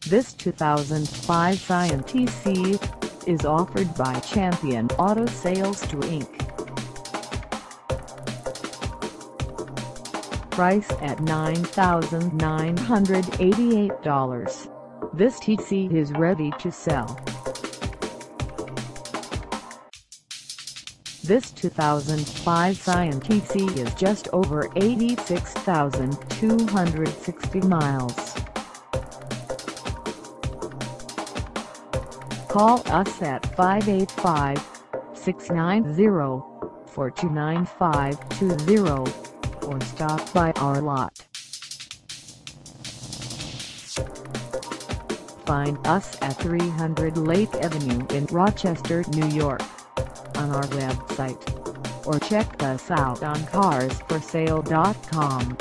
This 2005 Scion TC is offered by Champion Auto Sales II Inc. Price at $9,988. This TC is ready to sell. This 2005 Scion TC is just over 86,260 miles. Call us at 585-690-429-520 or stop by our lot. Find us at 300 Lake Avenue in Rochester, New York, on our website, or check us out on carsforsale.com.